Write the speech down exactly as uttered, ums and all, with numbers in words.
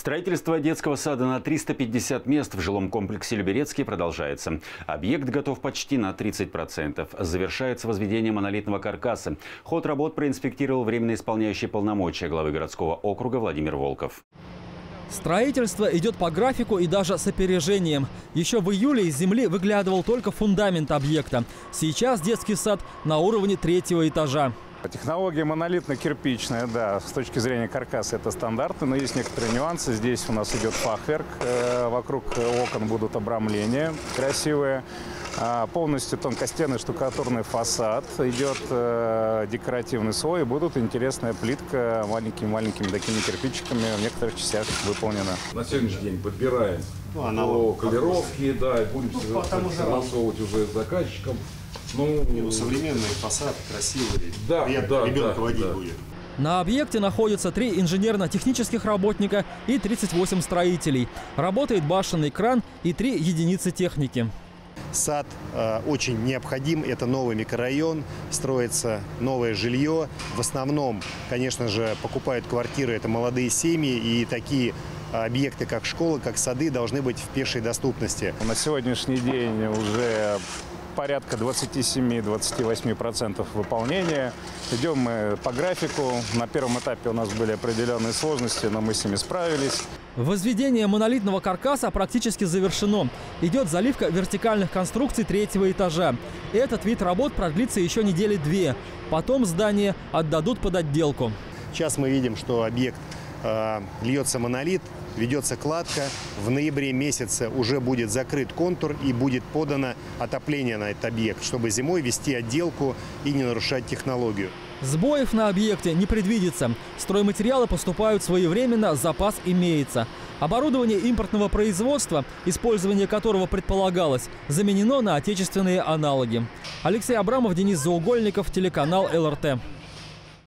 Строительство детского сада на триста пятьдесят мест в жилом комплексе Люберецкий продолжается. Объект готов почти на тридцать процентов. Завершается возведение монолитного каркаса. Ход работ проинспектировал временно исполняющий полномочия главы городского округа Владимир Волков. Строительство идет по графику и даже с опережением. Еще в июле из земли выглядывал только фундамент объекта. Сейчас детский сад на уровне третьего этажа. Технология монолитно-кирпичная, да, с точки зрения каркаса это стандарты, но есть некоторые нюансы. Здесь у нас идет фахверк, э, вокруг окон будут обрамления красивые, э, полностью тонкостенный штукатурный фасад, идет э, декоративный слой, и будут интересная плитка маленькими-маленькими такими кирпичиками в некоторых частях выполнена. На сегодняшний день подбираем ну, она по колеровке, да, и будем ну, согласовывать уже с заказчиком. Ну, ну, современный фасад, красивый, да, приятно да, ребенка да, водить да. будет. На объекте находятся три инженерно-технических работника и тридцать восемь строителей. Работает башенный кран и три единицы техники. Сад э, очень необходим, это новый микрорайон, строится новое жилье. В основном, конечно же, покупают квартиры, это молодые семьи, и такие объекты, как школы, как сады, должны быть в пешей доступности. На сегодняшний день уже порядка двадцати семи — двадцати восьми процентов выполнения. Идем мы по графику. На первом этапе у нас были определенные сложности, но мы с ними справились. Возведение монолитного каркаса практически завершено. Идет заливка вертикальных конструкций третьего этажа. Этот вид работ продлится еще недели две. Потом здание отдадут под отделку. Сейчас мы видим, что объект э, льется монолит, ведется кладка. В ноябре месяце уже будет закрыт контур и будет подано отопление на этот объект, чтобы зимой вести отделку и не нарушать технологию. Сбоев на объекте не предвидится. Стройматериалы поступают своевременно, запас имеется. Оборудование импортного производства, использование которого предполагалось, заменено на отечественные аналоги. Алексей Абрамов, Денис Заугольников, телеканал эл эр тэ.